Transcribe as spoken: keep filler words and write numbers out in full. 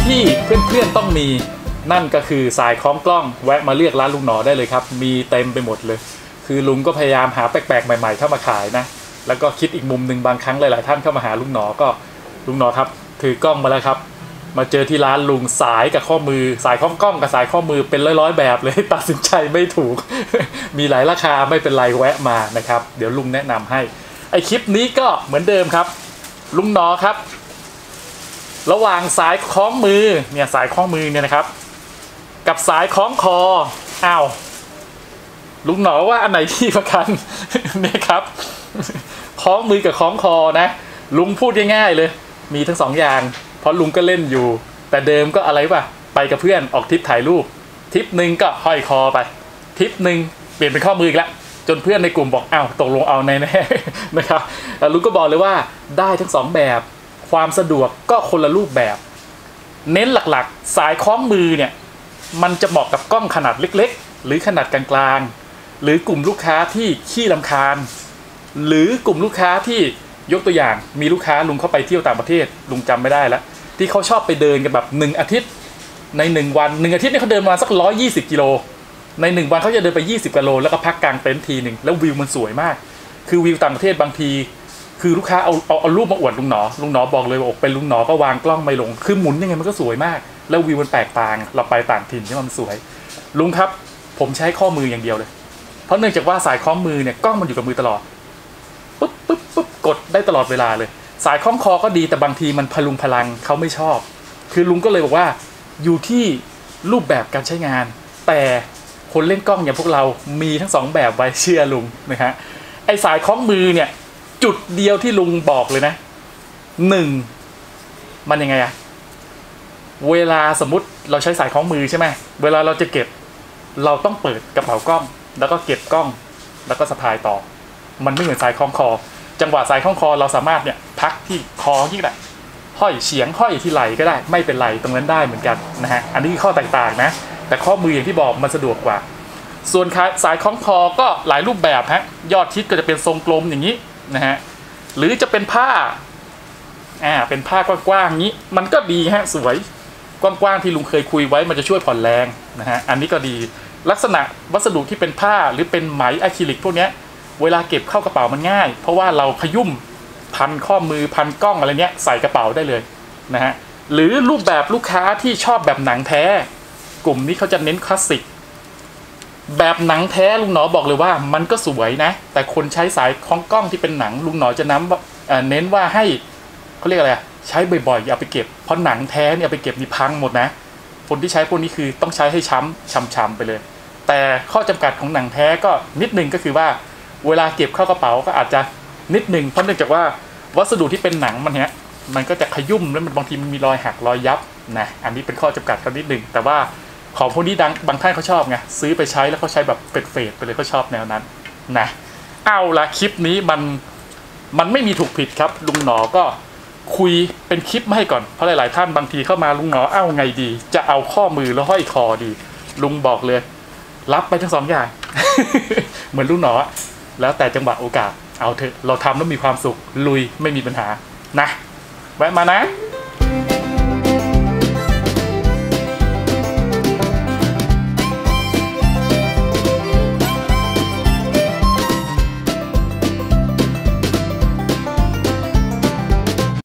ที่เพื่อนๆต้องมีนั่นก็คือสายคล้องกล้องแวะมาเลือกร้านลุงหนอได้เลยครับมีเต็มไปหมดเลยคือลุงก็พยายามหาแปลกๆใหม่ๆเข้ามาขายนะแล้วก็คิดอีกมุมหนึ่งบางครั้งหลายๆท่านเข้ามาหาลุงหนอก็ลุงหนอครับถือกล้องมาแล้วครับมาเจอที่ร้านลุงสายกับข้อมือสายคล้องกล้องกับสายข้อมือเป็นร้อยๆแบบเลยตัดสินใจไม่ถูก มีหลายราคาไม่เป็นไรแวะมานะครับเดี๋ยวลุงแนะนำให้ไอคลิปนี้ก็เหมือนเดิมครับลุงหนอครับระหว่างสายคล้องมือเนี่ยสายคล้องมือเนี่ยนะครับกับสายคล้องคออ้าวลุงหนอว่าอันไหนที่ประกัน เนี่ยครับคล้องมือกับคล้องคอนะลุงพูดง่ายๆเลยมีทั้งสองอย่างเพราะลุงก็เล่นอยู่แต่เดิมก็อะไรป่ะไปกับเพื่อนออกทริปถ่ายรูปทริปหนึ่งก็ห้อยคอไปทริปหนึ่งเปลี่ยนเป็นข้อมืออีกแล้วจนเพื่อนในกลุ่มบอกอ้าวตกลงเอาแน่ๆนะครับลุงก็บอกเลยว่าได้ทั้งสองแบบความสะดวกก็คนละรูปแบบเน้นหลักๆสายคล้องมือเนี่ยมันจะเหมาะกับกล้องขนาดเล็กๆหรือขนาดกลางๆหรือกลุ่มลูกค้าที่ขี้รำคาญหรือกลุ่มลูกค้าที่ยกตัวอย่างมีลูกค้าลุงเข้าไปเที่ยวต่างประเทศลุงจำไม่ได้แล้วที่เขาชอบไปเดินกันแบบหนึ่งอาทิตย์ในหนึ่งวันหนึ่งอาทิตย์นี่เขาเดินมาสักร้อยยี่สิบกิโลในหนึ่งวันเขาจะเดินไปยี่สิบกิโลแล้วก็พักกลางเต็นท์ทีหนึ่งแล้ววิวมันสวยมากคือวิวต่างประเทศบางทีคือลูกค้าเอาเอาเอารูปมาอวดลุงหนอลุงหนอบอกเลยว่าเป็นลุงหนอก็วางกล้องไม่ลงคือหมุนยังไงมันก็สวยมากแล้ววิวมันแปลกต่างเราไปต่างถิ่นที่มันสวยลุงครับผมใช้ข้อมืออย่างเดียวเลยเพราะเนื่องจากว่าสายคล้องมือเนี่ยกล้องมันอยู่กับมือตลอดปุ๊บปุ๊บปุ๊บกดได้ตลอดเวลาเลยสายคล้องคอก็ดีแต่บางทีมันพลุงพลังเขาไม่ชอบคือลุงก็เลยบอกว่าอยู่ที่รูปแบบการใช้งานแต่คนเล่นกล้องอย่างพวกเรามีทั้งสองแบบไว้เชื่อลุงนะฮะไอสายคล้องมือเนี่ยจุดเดียวที่ลุงบอกเลยนะหนึ่งมันยังไงอะเวลาสมมุติเราใช้สายคล้องมือใช่ไหมเวลาเราจะเก็บเราต้องเปิดกระเป๋ากล้องแล้วก็เก็บกล้องแล้วก็สะพายต่อมันไม่เหมือนสายคล้องคอจังหวะสายคล้องคอเราสามารถเนี่ยพักที่คอที่ได้ห้อยเฉียงห้อยที่ไหล่ก็ได้ไม่เป็นไรตรงนั้นได้เหมือนกันนะฮะอันนี้ข้อแตกต่างนะแต่ข้อมืออย่างที่บอกมันสะดวกกว่าส่วนสายคล้องคอก็หลายรูปแบบฮะยอดฮิตก็จะเป็นทรงกลมอย่างนี้นะฮะหรือจะเป็นผ้าอ่าเป็นผ้ากว้างๆนี้มันก็ดีฮะสวยกว้างๆที่ลุงเคยคุยไว้มันจะช่วยผ่อนแรงนะฮะอันนี้ก็ดีลักษณะวัสดุที่เป็นผ้าหรือเป็นไหมอะคริลิกพวกนี้เวลาเก็บเข้ากระเป๋ามันง่ายเพราะว่าเราขยุ่มพันข้อมือพันกล้องอะไรเนี้ยใส่กระเป๋าได้เลยนะฮะหรือรูปแบบลูกค้าที่ชอบแบบหนังแท้กลุ่มนี้เขาจะเน้นคลาสสิกแบบหนังแท้ลุงหนอบอกเลยว่ามันก็สวยนะแต่คนใช้สายคล้องกล้องที่เป็นหนังลุงหนอจะน้ำเน้นว่าให้เขาเรียกอะไรใช้บ่อยๆอย่าไปเก็บเพราะหนังแท้เนี่ยไปเก็บนี่พังหมดนะคนที่ใช้พวกนี้คือต้องใช้ให้ช้ำช้ำๆไปเลยแต่ข้อจำกัดของหนังแท้ก็นิดนึงก็คือว่าเวลาเก็บเข้ากระเป๋าก็อาจจะนิดนึงเพราะเนื่องจากว่าวัสดุที่เป็นหนังมันเนี้ยมันก็จะขยุ่มแล้วมันบางทีมันมีรอยหักรอยยับนะอันนี้เป็นข้อจำกัดเขานิดนึงแต่ว่าของพวกนี้ดังบางท่านเขาชอบไงซื้อไปใช้แล้วเขาใช้แบบเฟดๆไปเลยเขาชอบแนวนั้นนะเอาละคลิปนี้มันมันไม่มีถูกผิดครับลุงหนอก็คุยเป็นคลิปมาให้ก่อนเพราะหลายๆท่านบางทีเข้ามาลุงหนอเอ้าไงดีจะเอาข้อมือแล้วห้อยคอดีลุงบอกเลยรับไปทั้งสองอย่าง เหมือนลุงหนอแล้วแต่จังหวะโอกาสเอาเถอะเราทำแล้วมีความสุขลุยไม่มีปัญหานะแวะมานะ